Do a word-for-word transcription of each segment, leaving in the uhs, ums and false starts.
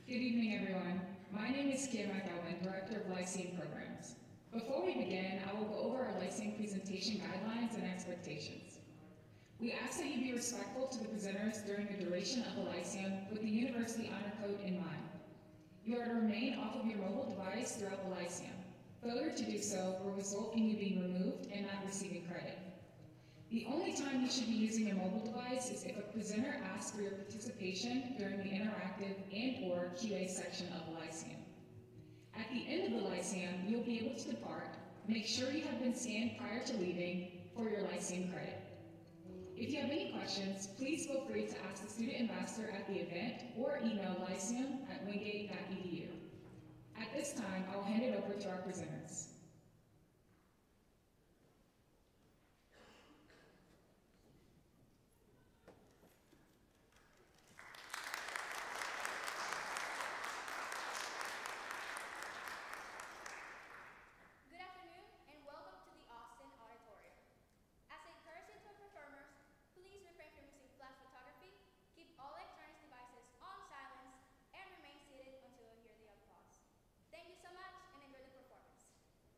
Good evening, everyone. My name is Kia McElvin, Director of Lyceum Programs. Before we begin, I will go over our Lyceum presentation guidelines and expectations. We ask that you be respectful to the presenters during the duration of the Lyceum with the University Honor Code in mind. You are to remain off of your mobile device throughout the Lyceum. Failure to do so will result in you being removed and not receiving credit. The only time you should be using your mobile device is if a presenter asks for your participation during the interactive and or Q A section of the Lyceum. At the end of the Lyceum, you'll be able to depart. Make sure you have been scanned prior to leaving for your Lyceum credit. If you have any questions, please feel free to ask the student ambassador at the event or email lyceum at wingate dot e d u. At this time, I will hand it over to our presenters. Thank you so much and enjoy the performance.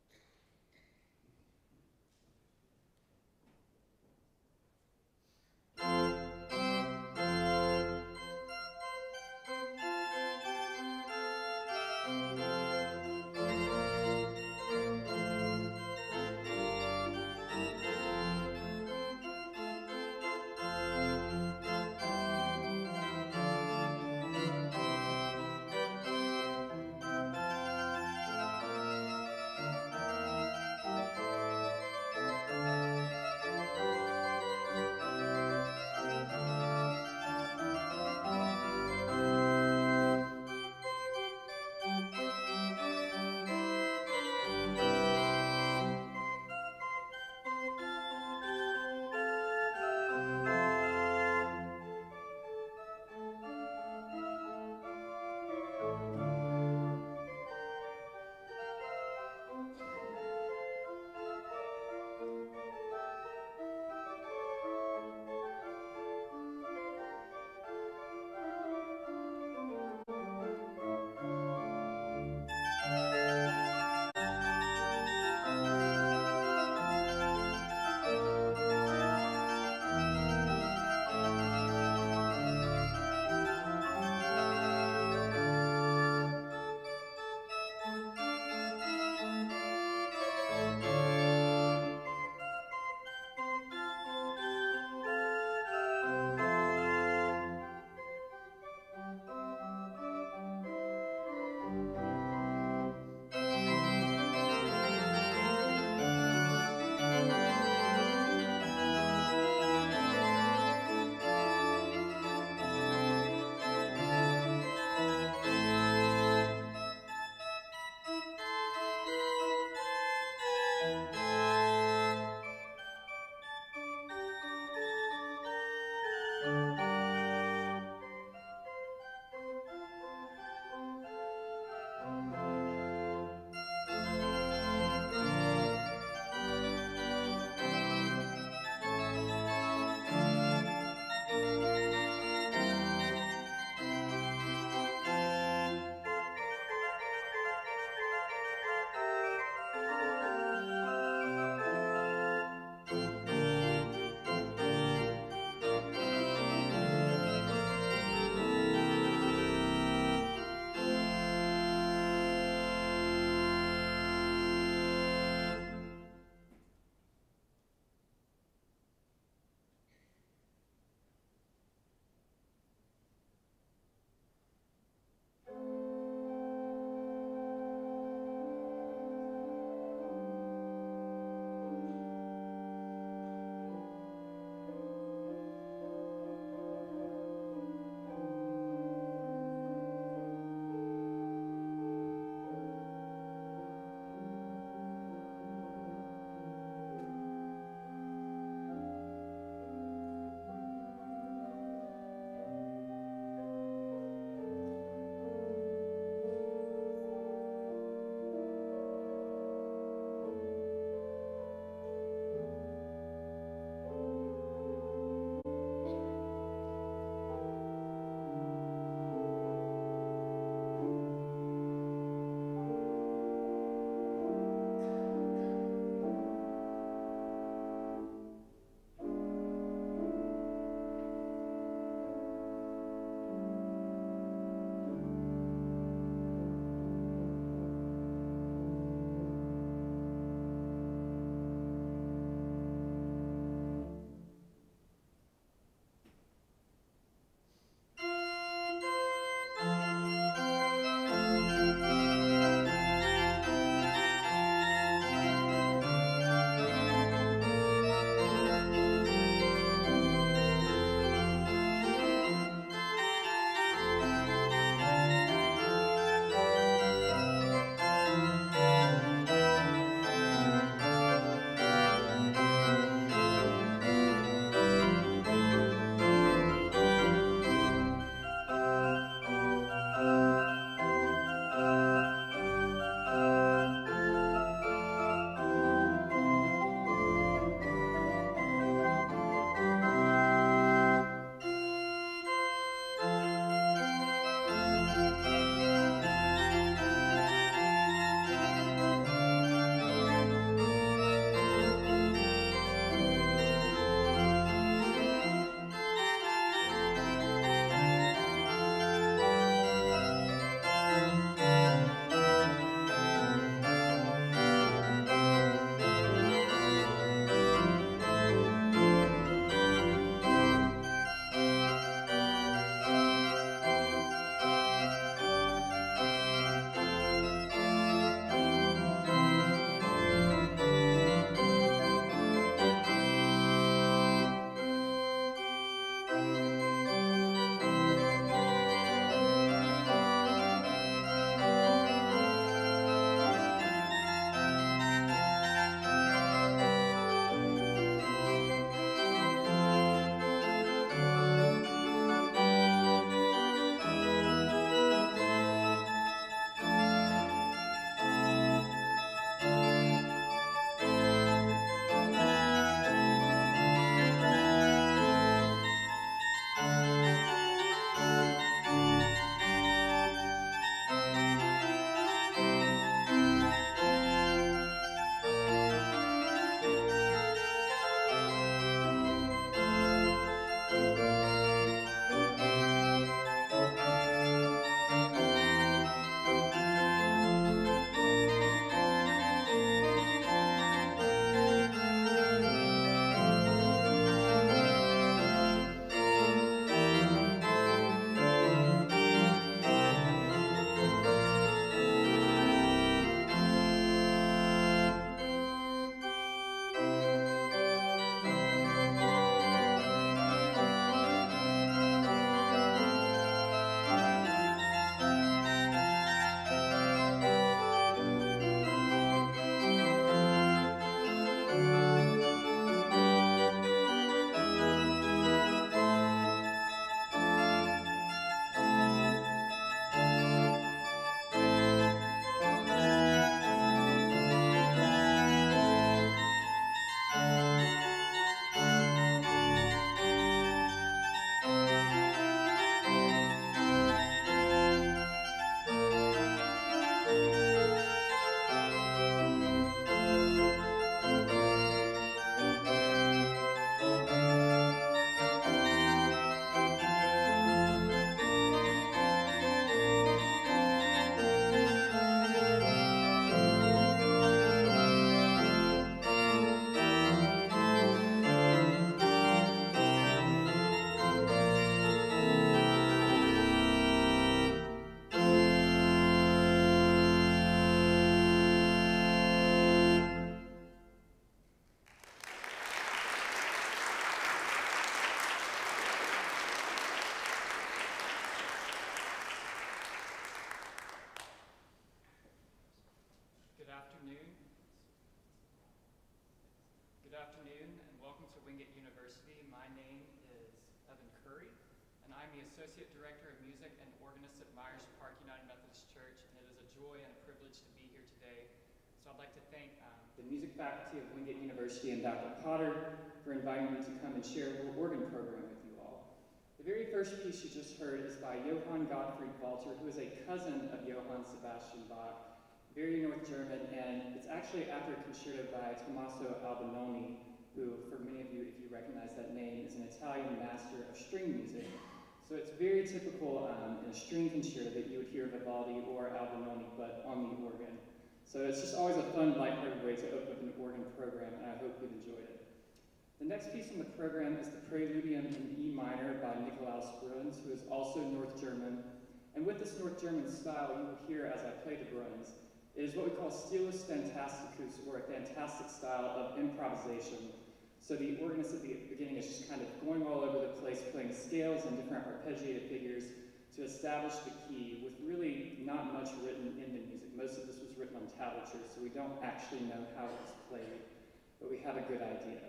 Wingate University. My name is Evan Curry, and I'm the Associate Director of Music and Organist at Myers Park United Methodist Church, and it is a joy and a privilege to be here today. So I'd like to thank um, the music faculty of Wingate University and Doctor Potter for inviting me to come and share a little organ program with you all. The very first piece you just heard is by Johann Gottfried Walter, who is a cousin of Johann Sebastian Bach, very North German, and it's actually after a concerto by Tommaso Albinoni, who, for many of you, if you recognize that name, is an Italian master of string music. So it's very typical um, in a string concerto that you would hear Vivaldi or Albinoni, but on the organ. So it's just always a fun, lighthearted way to open up an organ program, and I hope you've enjoyed it. The next piece on the program is the Preludium in E minor by Nikolaus Bruns, who is also North German. And with this North German style, you will hear as I play the Bruns, it is what we call stilus fantasticus, or a fantastic style of improvisation. So the organist at the beginning is just kind of going all over the place, playing scales and different arpeggiated figures to establish the key with really not much written in the music. Most of this was written on tablature, so we don't actually know how it was played, but we have a good idea.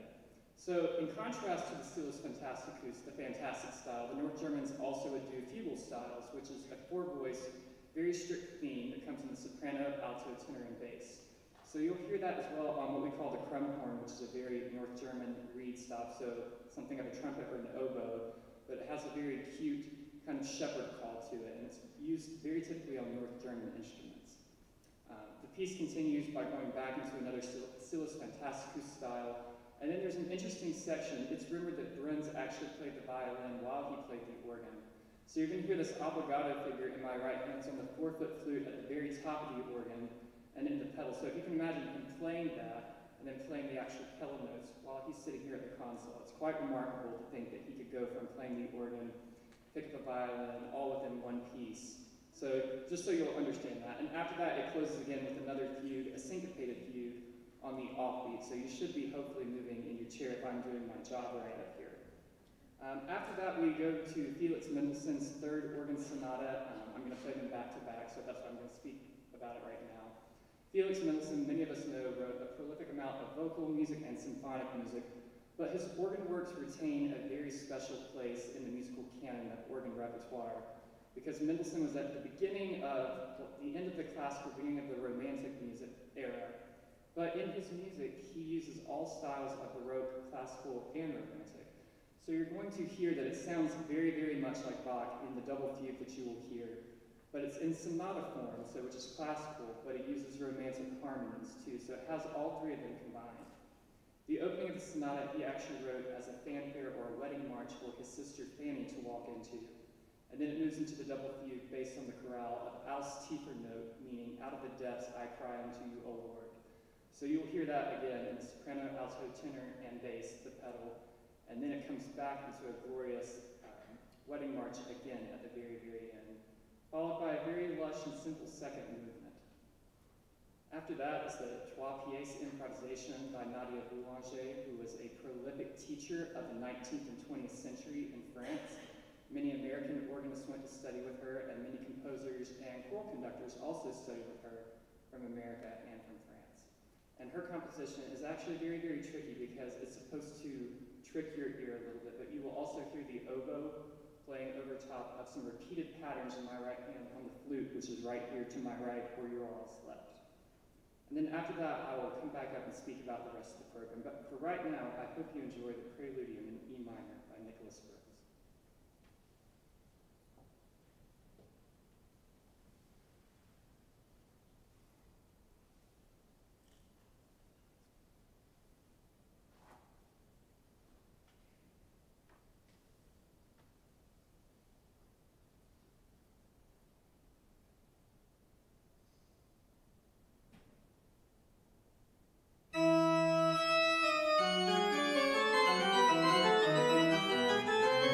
So in contrast to the stilus fantasticus, the fantastic style, the North Germans also would do fugal styles, which is a four-voice, very strict theme that comes in the soprano, alto, tenor, and bass. So you'll hear that as well on what we call the Krummhorn, which is a very North German reed stop, so something of a trumpet or an oboe, but it has a very cute kind of shepherd call to it, and it's used very typically on North German instruments. Um, the piece continues by going back into another stilus fantasticus style, and then there's an interesting section. It's rumored that Bruns actually played the violin while he played the organ. So you're going to hear this obligato figure in my right hand on the four-foot flute at the very top of the organ and in the pedal. So if you can imagine him playing that and then playing the actual pedal notes while he's sitting here at the console, it's quite remarkable to think that he could go from playing the organ, pick up a violin, all within one piece. So just so you'll understand that. And after that, it closes again with another fugue, a syncopated fugue on the offbeat. So you should be hopefully moving in your chair if I'm doing my job right up here. Um, after that, we go to Felix Mendelssohn's Third Organ Sonata. Um, I'm going to play them back to back, so that's why I'm going to speak about it right now. Felix Mendelssohn, many of us know, wrote a prolific amount of vocal music and symphonic music, but his organ works retain a very special place in the musical canon of organ repertoire, because Mendelssohn was at the beginning of, well, the end of the classical, beginning of the Romantic music era, but in his music, he uses all styles of Baroque, classical, and Romantic. So you're going to hear that it sounds very, very much like Bach in the double fugue that you will hear, but it's in sonata form, so which is classical, but it uses Romantic harmonies too, so it has all three of them combined. The opening of the sonata he actually wrote as a fanfare or a wedding march for his sister Fanny to walk into, and then it moves into the double fugue based on the chorale of Aus tiefer note, meaning out of the depths I cry unto you, O Lord. So you'll hear that again in the soprano, alto, tenor, and bass, the pedal. And then it comes back into a glorious um, wedding march again at the very, very end, followed by a very lush and simple second movement. After that is the Trois Pièces improvisation by Nadia Boulanger, who was a prolific teacher of the nineteenth and twentieth century in France. Many American organists went to study with her, and many composers and choral conductors also studied with her from America and from France. And her composition is actually very, very tricky because it's supposed to trick your ear a little bit, but you will also hear the oboe playing over top of some repeated patterns in my right hand on the flute, which is right here to my right or your all's left. And then after that, I will come back up and speak about the rest of the program. But for right now, I hope you enjoy the Preludium in E minor by Nicholas Bruns. Thank you.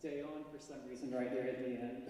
stay on for some reason right there at the end.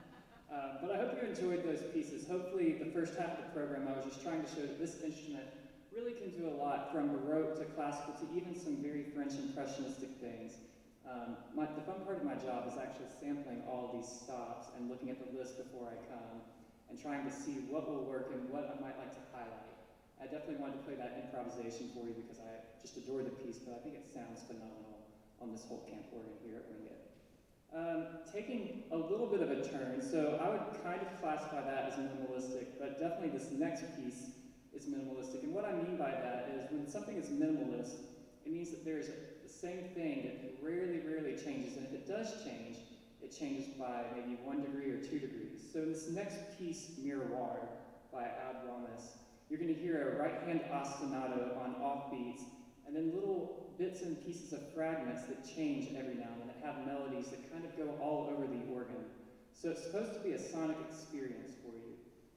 uh, but I hope you enjoyed those pieces. Hopefully the first half of the program I was just trying to show that this instrument really can do a lot, from Baroque to classical to even some very French impressionistic things. Um, my, the fun part of my job is actually sampling all of these stops and looking at the list before I come and trying to see what will work and what I might like to highlight. I definitely wanted to play that improvisation for you because I just adore the piece, but I think it sounds phenomenal on this whole camp organ here at Wingate. Um, taking a little bit of a turn, so I would kind of classify that as minimalistic, but definitely this next piece is minimalistic. And what I mean by that is when something is minimalist, it means that there's the same thing that rarely, rarely changes, and if it does change, it changes by maybe one degree or two degrees. So in this next piece, Miroir, by Ad Wamis, you're going to hear a right-hand ostinato on off beats, and then little bits and pieces of fragments that change every now and then, that have melodies that kind of go all over the organ. So it's supposed to be a sonic experience for you.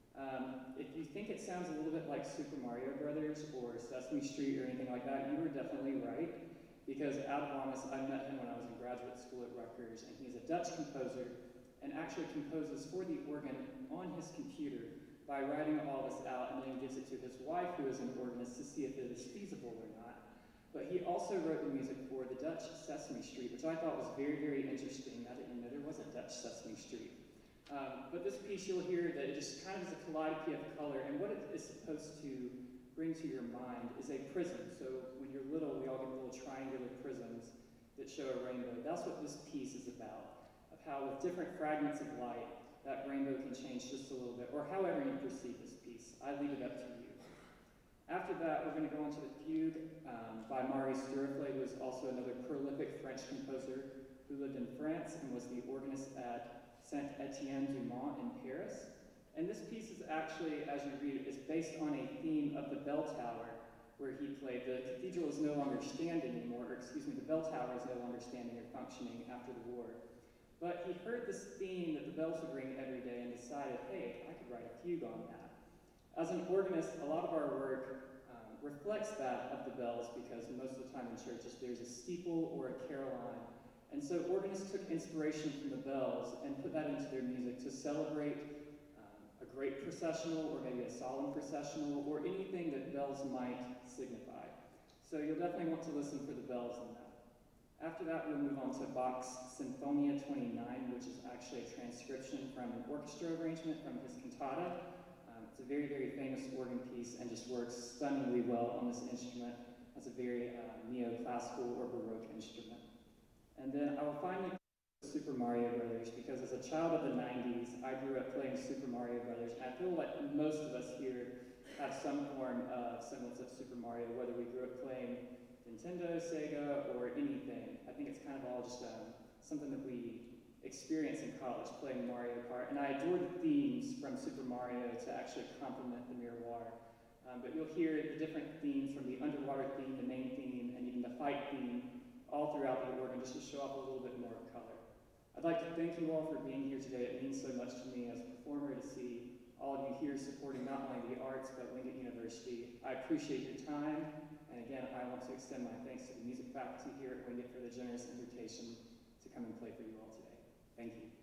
Um, if you think it sounds a little bit like Super Mario Brothers or Sesame Street or anything like that, you were definitely right, because Ad Wamis, I met him when I was in graduate school at Rutgers, and he's a Dutch composer and actually composes for the organ on his computer by writing all this out, and then gives it to his wife, who is an organist, to see if it is feasible or not. But he also wrote the music for the Dutch Sesame Street, which I thought was very, very interesting, now that you know there was a Dutch Sesame Street. Um, but this piece, you'll hear that it just kind of is a kaleidoscope of color, and what it is supposed to bring to your mind is a prism. So when you're little, we all get little triangular prisms that show a rainbow. That's what this piece is about, of how with different fragments of light, that rainbow can change just a little bit, or however you perceive this piece. I leave it up to you. After that, we're going to go into the Fugue um, by Maurice Duruflé, who is also another prolific French composer who lived in France and was the organist at Saint-Étienne-du-Mont in Paris. And this piece is actually, as you read it, is based on a theme of the bell tower where he played. The cathedral is no longer standing anymore, or excuse me, the bell tower is no longer standing or functioning after the war. But he heard this theme that the bells would ring every day and decided, hey, I could write a fugue on that. As an organist, a lot of our work um, reflects that of the bells, because most of the time in churches there's a steeple or a carillon. And so organists took inspiration from the bells and put that into their music to celebrate um, a great processional, or maybe a solemn processional, or anything that bells might signify. So you'll definitely want to listen for the bells in that. After that, we'll move on to Bach's Sinfonia twenty-nine, which is actually a transcription from an orchestra arrangement from his cantata. Um, it's a very, very famous organ piece and just works stunningly well on this instrument as a very uh, neoclassical or Baroque instrument. And then I will finally play Super Mario Brothers, because as a child of the nineties, I grew up playing Super Mario Brothers, and I feel like most of us here have some form of semblance of Super Mario, whether we grew up playing Nintendo, Sega, or anything. I think it's kind of all just um, something that we experience in college, playing Mario Kart. And I adore the themes from Super Mario to actually complement the Miroir. Um, but you'll hear the different themes from the underwater theme, the main theme, and even the fight theme all throughout the organ, just to show off a little bit more color. I'd like to thank you all for being here today. It means so much to me as a performer to see all of you here supporting not only the arts, but Wingate University. I appreciate your time. And again, I want to extend my thanks to the music faculty here at Wingate for the generous invitation to come and play for you all today. Thank you.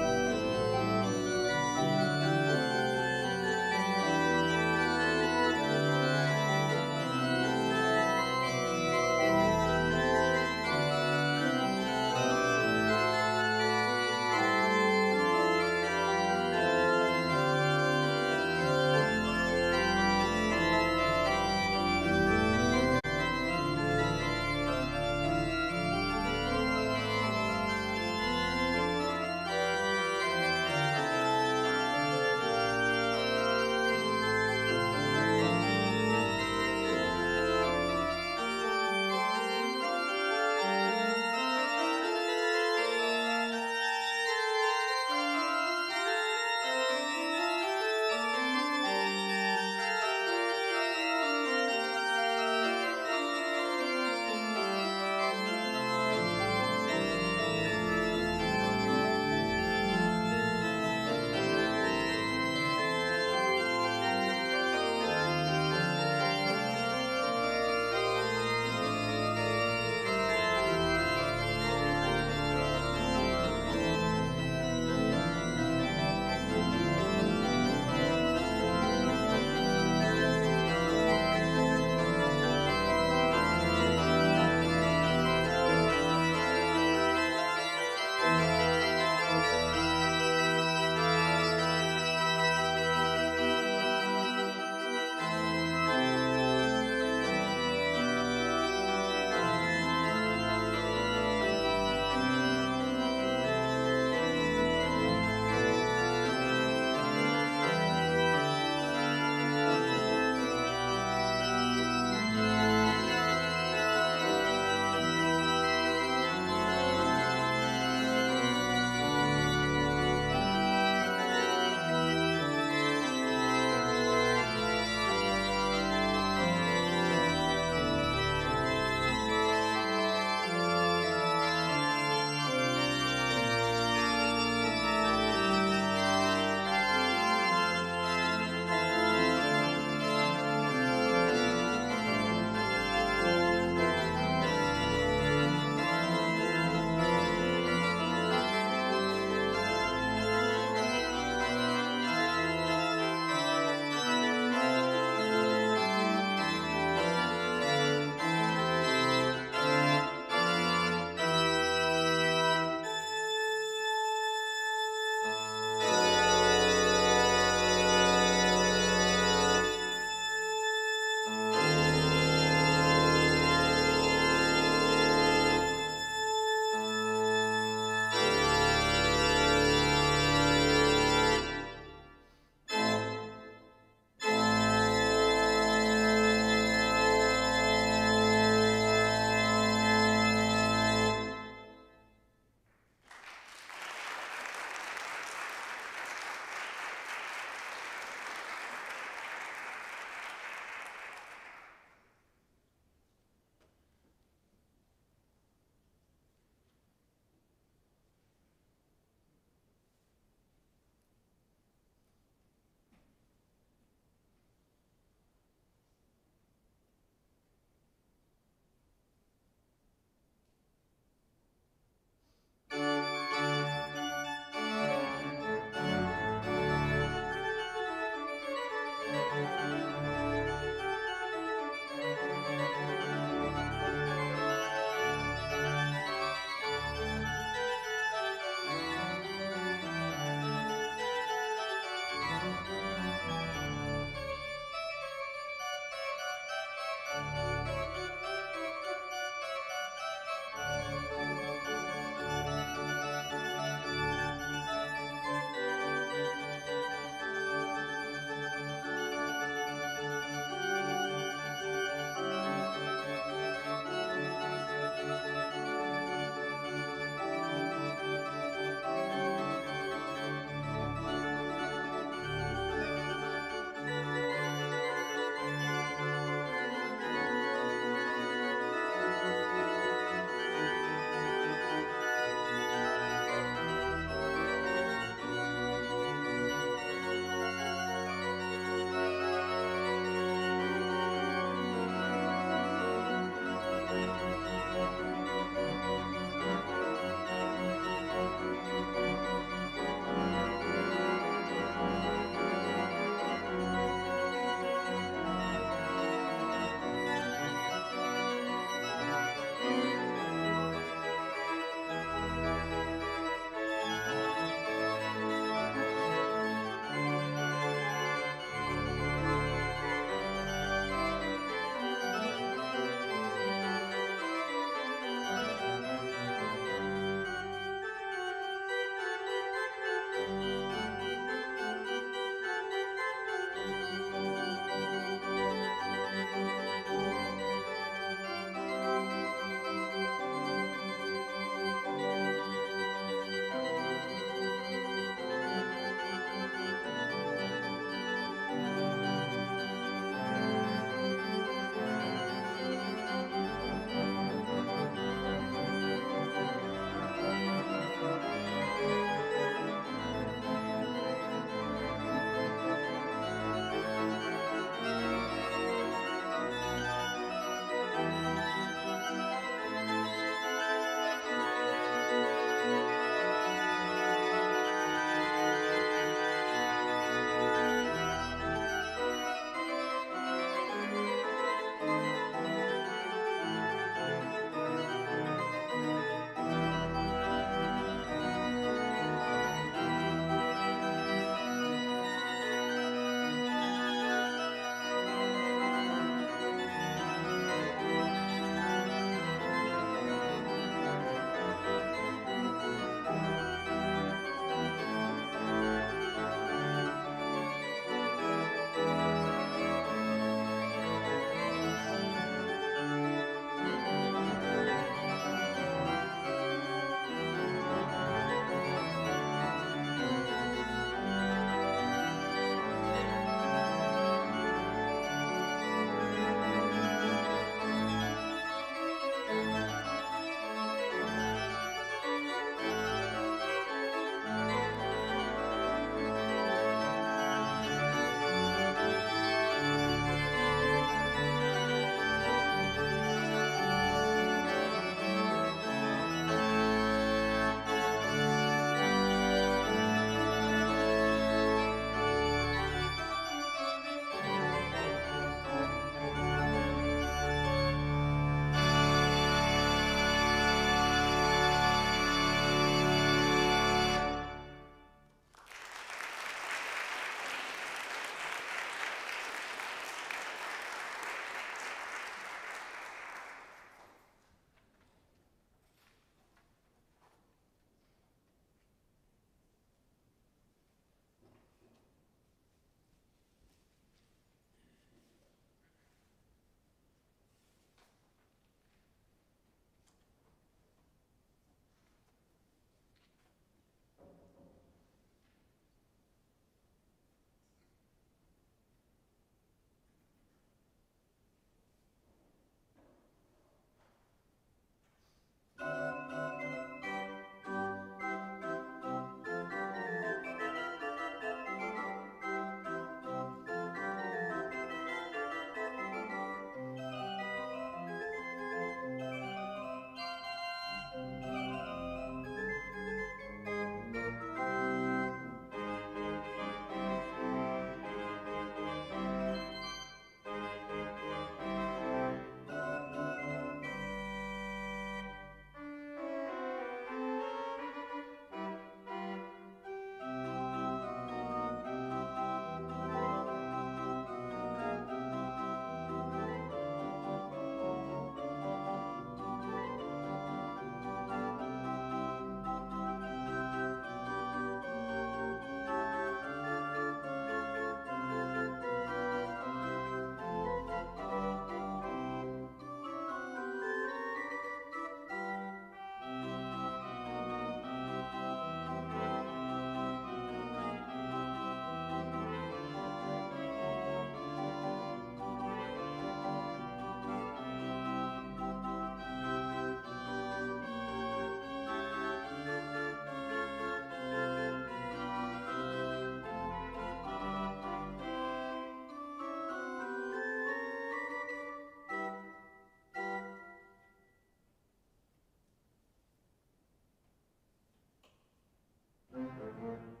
Amen.